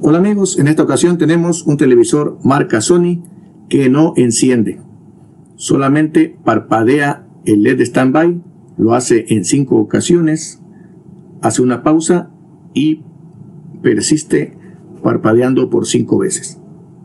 Hola amigos, en esta ocasión tenemos un televisor marca Sony que no enciende, solamente parpadea el LED standby, lo hace en 5 ocasiones, hace una pausa y persiste parpadeando por 5 veces.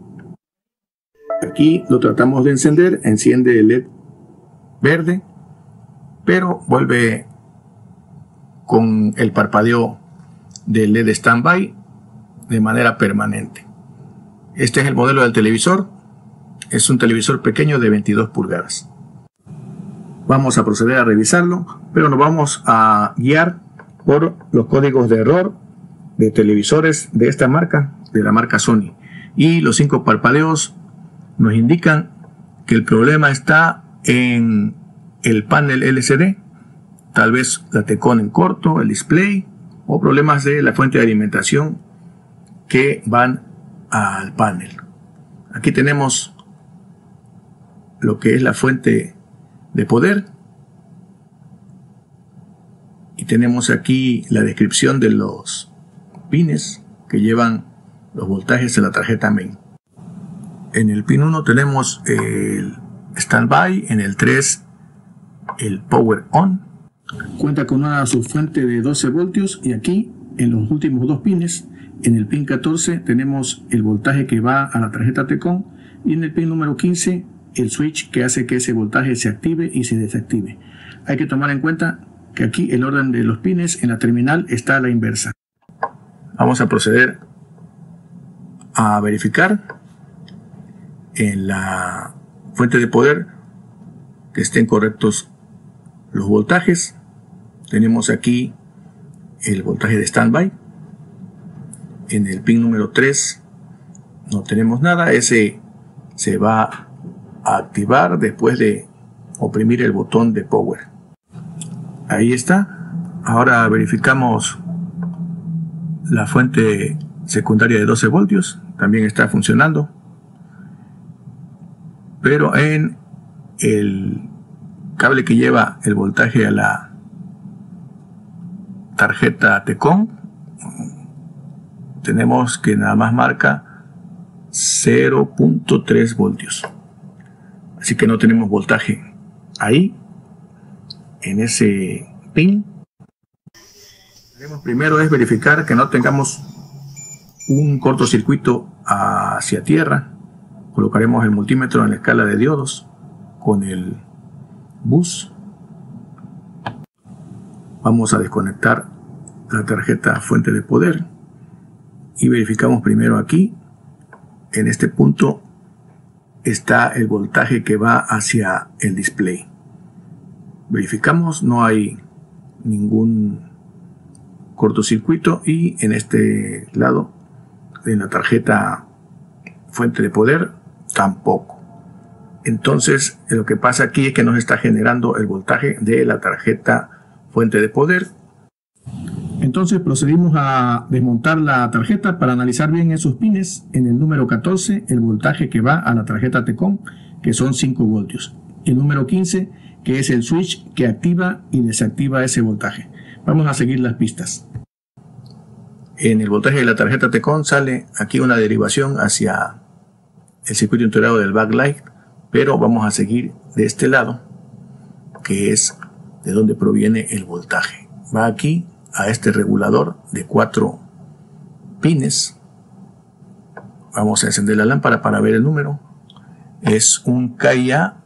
Aquí lo tratamos de encender, enciende el LED verde, pero vuelve con el parpadeo del LED standby de manera permanente. Este es el modelo del televisor. Es un televisor pequeño de 22 pulgadas. Vamos a proceder a revisarlo, pero nos vamos a guiar por los códigos de error de televisores de esta marca, de la marca Sony. Y los 5 parpadeos nos indican que el problema está en el panel LCD, tal vez la Tecon en corto, el display, o problemas de la fuente de alimentación que van al panel. Aquí tenemos lo que es la fuente de poder y tenemos aquí la descripción de los pines que llevan los voltajes de la tarjeta main. En el pin 1 tenemos el standby, en el 3 el power on, cuenta con una subfuente de 12 voltios y aquí en los últimos 2 pines, en el pin 14 tenemos el voltaje que va a la tarjeta Tecon y en el pin número 15 el switch que hace que ese voltaje se active y se desactive. Hay que tomar en cuenta que aquí el orden de los pines en la terminal está a la inversa. Vamos a proceder a verificar en la fuente de poder que estén correctos los voltajes. Tenemos aquí el voltaje de standby. En el pin número 3 no tenemos nada. Ese se va a activar después de oprimir el botón de power. Ahí está. Ahora verificamos la fuente secundaria de 12 voltios. También está funcionando. Pero en el cable que lleva el voltaje a la tarjeta Tecon tenemos que nada más marca 0.3 voltios. Así que no tenemos voltaje ahí, en ese pin. Lo que haremos primero es verificar que no tengamos un cortocircuito hacia tierra. Colocaremos el multímetro en la escala de diodos con el bus. Vamos a desconectar la tarjeta fuente de poder y verificamos primero aquí. En este punto está el voltaje que va hacia el display. Verificamos, no hay ningún cortocircuito y en este lado, en la tarjeta fuente de poder, tampoco. Entonces lo que pasa aquí es que nos está generando el voltaje de la tarjeta fuente de poder. Entonces procedimos a desmontar la tarjeta para analizar bien esos pines. En el número 14 el voltaje que va a la tarjeta Tecon, que son 5 voltios. El número 15 que es el switch que activa y desactiva ese voltaje. Vamos a seguir las pistas. En el voltaje de la tarjeta Tecon sale aquí una derivación hacia el circuito integrado del backlight, pero vamos a seguir de este lado, que es de donde proviene el voltaje. Va aquí a este regulador de 4 pines. Vamos a encender la lámpara para ver el número. Es un KIA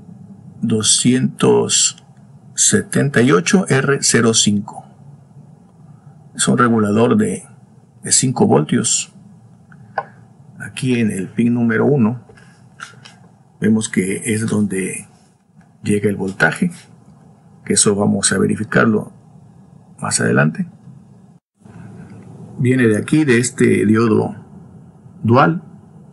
278R05. Es un regulador de 5 voltios. Aquí en el pin número 1 vemos que es donde llega el voltaje, que eso vamos a verificarlo más adelante. Viene de aquí, de este diodo dual.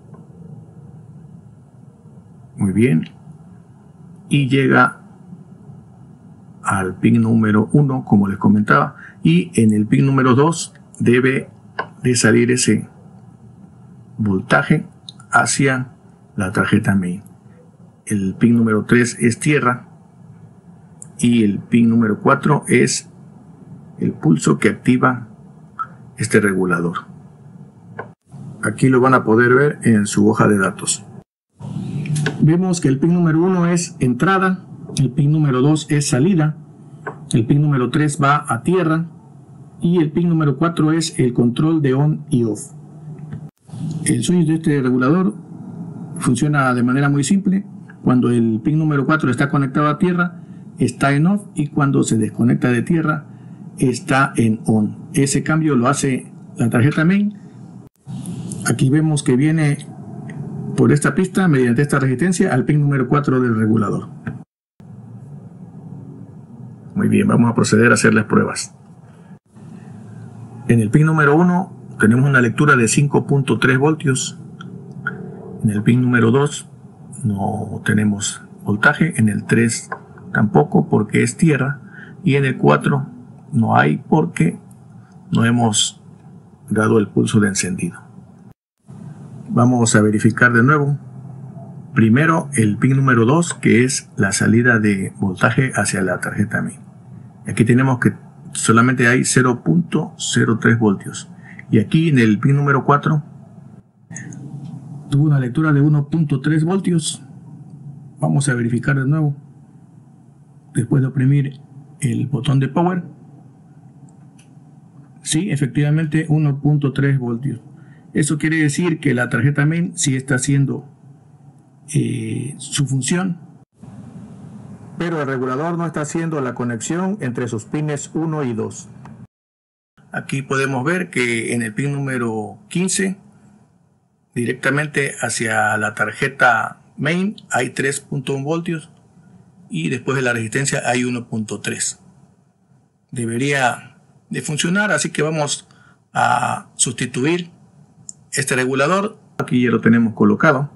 Muy bien. Y llega al pin número 1, como les comentaba. Y en el pin número 2 debe de salir ese voltaje hacia la tarjeta main. El pin número 3 es tierra. Y el pin número 4 es el pulso que activa este regulador. Aquí lo van a poder ver en su hoja de datos. Vemos que el pin número 1 es entrada, el pin número 2 es salida, el pin número 3 va a tierra y el pin número 4 es el control de on y off. El switch de este regulador funciona de manera muy simple. Cuando el pin número 4 está conectado a tierra, está en off, y cuando se desconecta de tierra, está en on. Ese cambio lo hace la tarjeta main. Aquí vemos que viene por esta pista mediante esta resistencia al pin número 4 del regulador. Muy bien, vamos a proceder a hacer las pruebas. En el pin número 1 tenemos una lectura de 5.3 voltios. En el pin número 2 no tenemos voltaje. En el 3 tampoco, porque es tierra. Y en el 4 no hay, porque no hemos dado el pulso de encendido. Vamos a verificar de nuevo. Primero el pin número 2, que es la salida de voltaje hacia la tarjeta main. Aquí tenemos que solamente hay 0.03 voltios. Y aquí en el pin número 4 tuvo una lectura de 1.3 voltios. Vamos a verificar de nuevo. Después de oprimir el botón de power. Sí, efectivamente 1.3 voltios. Eso quiere decir que la tarjeta main sí está haciendo su función, pero el regulador no está haciendo la conexión entre sus pines 1 y 2. Aquí podemos ver que en el pin número 15, directamente hacia la tarjeta main, hay 3.1 voltios y después de la resistencia hay 1.3. Debería de funcionar, así que vamos a sustituir este regulador. Aquí ya lo tenemos colocado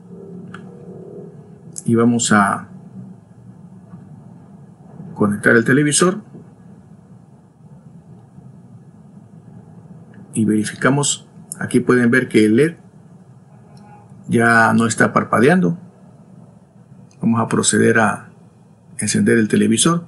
y vamos a conectar el televisor y verificamos. Aquí pueden ver que el LED ya no está parpadeando. Vamos a proceder a encender el televisor.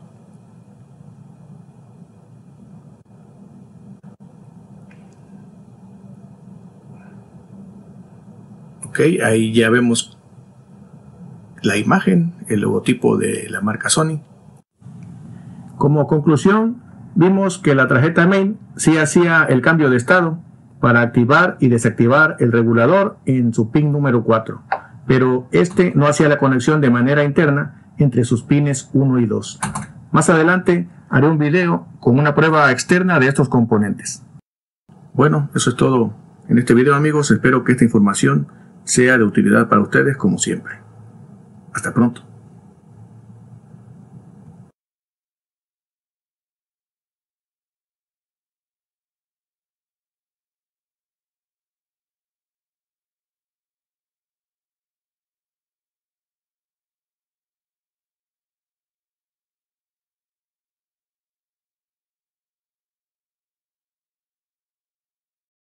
Ok, ahí ya vemos la imagen, el logotipo de la marca Sony. Como conclusión, vimos que la tarjeta main sí hacía el cambio de estado para activar y desactivar el regulador en su pin número 4, pero este no hacía la conexión de manera interna entre sus pines 1 y 2. Más adelante haré un video con una prueba externa de estos componentes. Bueno, eso es todo en este video, amigos. Espero que esta información sea de utilidad para ustedes, como siempre. Hasta pronto.